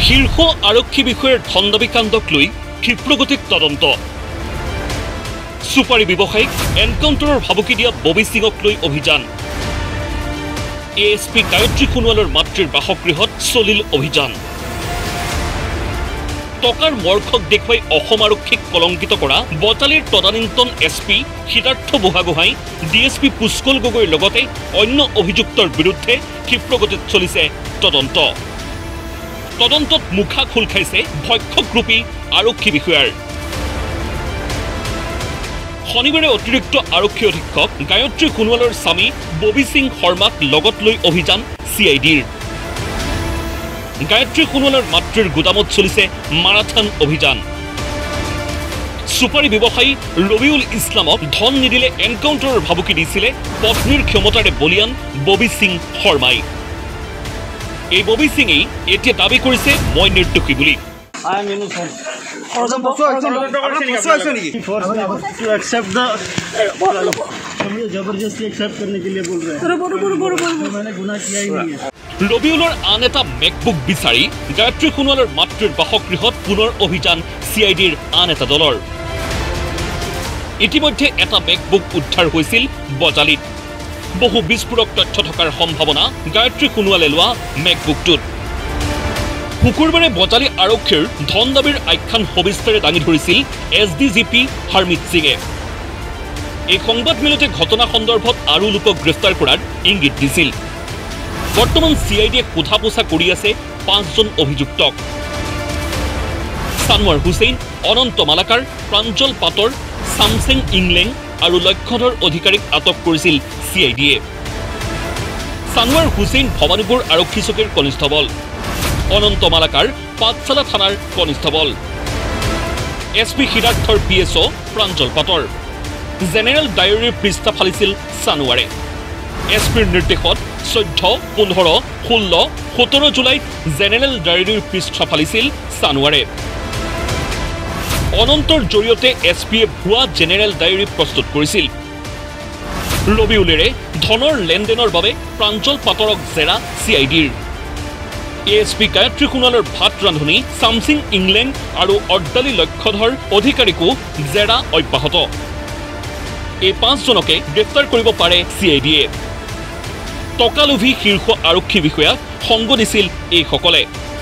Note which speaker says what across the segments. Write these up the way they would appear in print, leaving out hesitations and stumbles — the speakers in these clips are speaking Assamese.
Speaker 1: শীৰ্ষ আৰক্ষী বিষয়াৰ ধন দাবী কাণ্ডক লৈ ক্ষিপ্ৰগতিত তদন্ত সুপাৰী ব্যৱসায়িক এনকাউণ্টাৰৰ ভাবুকি দিয়া ববি সিঙক লৈ অভিযান এএছপি গায়ত্ৰী সোণোৱালৰ মাতৃৰ বাসগৃহত চলিল অভিযান টকাৰ মৰ্খক দেখুৱাই অসম আৰক্ষীক কলংকিত কৰা বটালীৰ তদানীন্তন এছপি সিদ্ধাৰ্থ বুঢ়াগোহাঁই ডিএছপি পুষ্কল গগৈৰ লগতে অন্য অভিযুক্তৰ বিৰুদ্ধে ক্ষিপ্ৰগতিত চলিছে তদন্তত মুখা খোল খাইছে ভক্ষকৰূপী আৰক্ষী বিষয়াৰ শনিবাৰে অতিৰিক্ত আৰক্ষী অধীক্ষক গায়ত্ৰী সোণোৱালৰ স্বামী ববি সিং শৰ্মাক লগত লৈ অভিযান চিআইডিৰ গায়ত্ৰী সোণোৱালৰ মাতৃৰ গোদামত চলিছে মাৰাথন অভিযান সুপাৰী ব্যৱসায়ী ৰবিউল ইছলামক ধন নিদিলে এনকাউণ্টাৰৰ ভাবুকি দিছিলে পত্নীৰ ক্ষমতাৰে বলিয়ান ববি সিং শৰ্মাই এই ববি সিঙেই এতিয়া দাবী কৰিছে মই নিৰ্দোষী বুলি
Speaker 2: जबरदस्ती एक्सेप्ट करने के लिए बोल रहे हैं मैंने गुनाह किया ही नहीं है
Speaker 1: ৰবিউলৰ আন এটা মেকবুক বিচাৰি গায়ত্ৰী সোণোৱালৰ মাতৃৰ বাসগৃহত পুনৰ অভিযান চিআইডিৰ আন এটা দলৰ ইতিমধ্যে এটা মেকবুক উদ্ধাৰ হৈছিল বজালীত বহু বিস্ফোৰক তথ্য থকাৰ সম্ভাৱনা গায়ত্ৰী সোণোৱালে লোৱা মেকবুকটোত শুকুৰবাৰে বজালী আৰক্ষীৰ ধন দাবীৰ আখ্যান সবিস্তাৰে দাঙি ধৰিছিল এছডিজিপি হৰমিত সিঙে এই সংবাদ মেলতে ঘটনা সন্দৰ্ভত আৰু লোকক গ্ৰেফতাৰ কৰাৰ ইংগিত দিছিল বৰ্তমান চিআইডিয়ে সোধা পোছা কৰি আছে 5জন অভিযুক্তক সানৱাৰ হুছেইন অনন্ত মালাকাৰ প্ৰাঞ্জল পাটৰ সামসিং ইংলেং আৰু লক্ষ্যধৰ অধিকাৰীক আটক কৰিছিল চিআইডিয়ে সানৱাৰ হুছেইন ভৱানীপুৰ আৰক্ষী চকীৰ কনিষ্ঠবল অনন্ত মালাকাৰ পাঠশালা থানাৰ কনিষ্ঠবল এছপি সিদ্ধাৰ্থৰ পিএছঅ প্ৰাঞ্জল পাটৰ জেনেৰেল ডায়েৰীৰ পৃষ্ঠা ফালিছিল সানৱাৰে এছপিৰ নিৰ্দেশত 14, 15, 16, 17 জুলাইত জেনেৰেল ডায়েৰীৰ পৃষ্ঠা ফালিছিল সানৱাৰে অনন্তৰ জৰিয়তে এছপিয়ে ভুৱা জেনেৰেল ডায়েৰী প্ৰস্তুত কৰিছিল ৰবিউলেৰে ধনৰ লেনদেনৰ বাবে প্ৰাঞ্জল পাটৰক জেৰা চিআইডিৰ এএছপি গায়ত্ৰী সোণোৱালৰ ভাত ৰান্ধনি সামসিং ইংলেং আৰু অৰ্দালী লক্ষ্যধৰ অধিকাৰীকো জেৰা অব্যাহত এই 5জনকে গ্ৰেফতাৰ কৰিব পাৰে চিআইডিয়ে টকালোভী শীৰ্ষ আৰক্ষী বিষয়াক সংগ দিছিল এইসকলে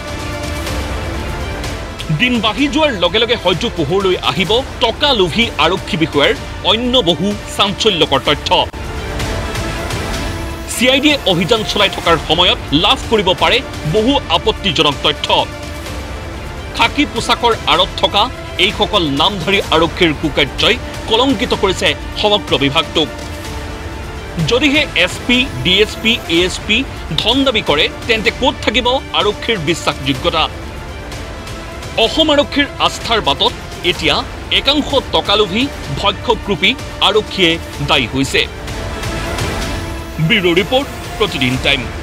Speaker 1: দিন বাঢ়ি যোৱাৰ লগে লগে হয়তো পোহৰলৈ আহিব টকালোভী আৰক্ষী বিষয়াৰ অন্য বহু চাঞ্চল্যকৰ তথ্য চিআইডিয়ে অভিযান চলাই থকাৰ সময়ত লাভ কৰিব পাৰে বহু আপত্তিজনক তথ্য খাকী পোছাকৰ আঁৰত থকা এইসকল নামধাৰী আৰক্ষীৰ কুকাৰ্যই কলংকিত কৰিছে সমগ্ৰ বিভাগটোক যদিহে এছপি ডিএছপি এএছপি ধন দাবী কৰে তেন্তে ক'ত থাকিব আৰক্ষীৰ বিশ্বাসযোগ্যতা অসম আৰক্ষীৰ আস্থাৰ বাটত এতিয়া একাংশ টকালোভী ভক্ষকৰূপী আৰক্ষীয়ে দায়ী হৈছে ব্যুৰো ৰিপৰ্ট প্ৰতিদিন টাইম